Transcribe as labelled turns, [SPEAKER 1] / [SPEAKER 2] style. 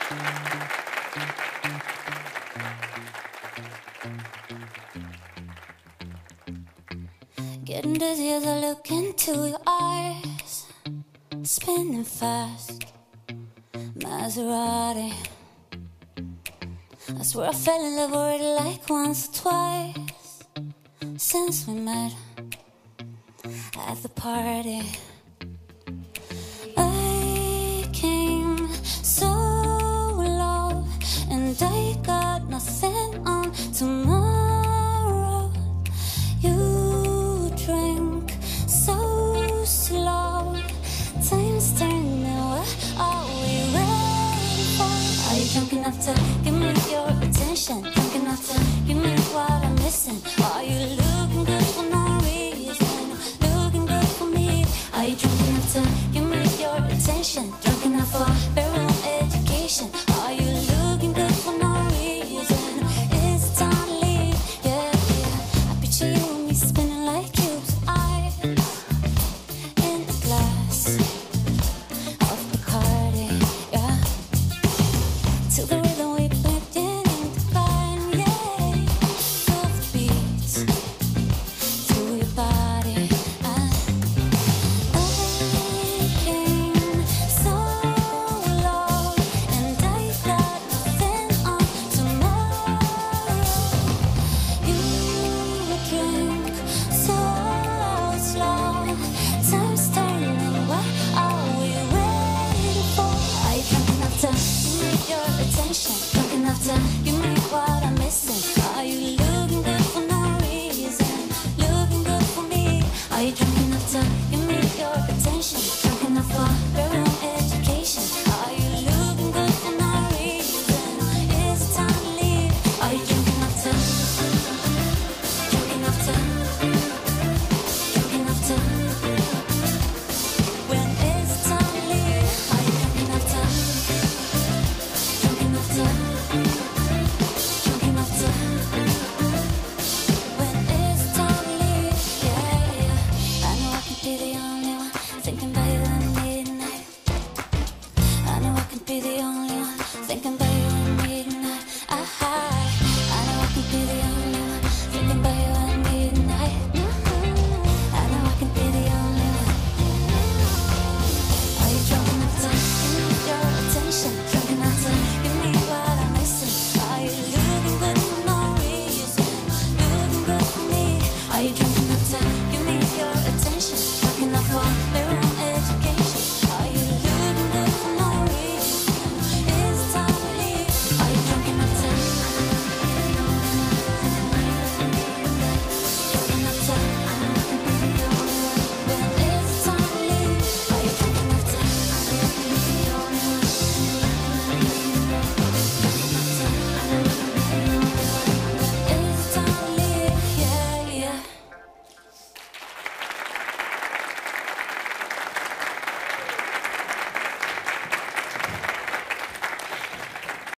[SPEAKER 1] Getting dizzy as I look into your eyes, spinning fast, Maserati. I swear I fell in love already like once or twice since we met at the party. I came so low and I got nothing on tomorrow. You drink so slow, time's turning, what are we ready for? Are you drunk enough to give me your attention? Drunk enough to give me what I'm missing? Are you looking good for no reason? Looking good for me? Are you drunk enough to give me your attention? Drunk enough for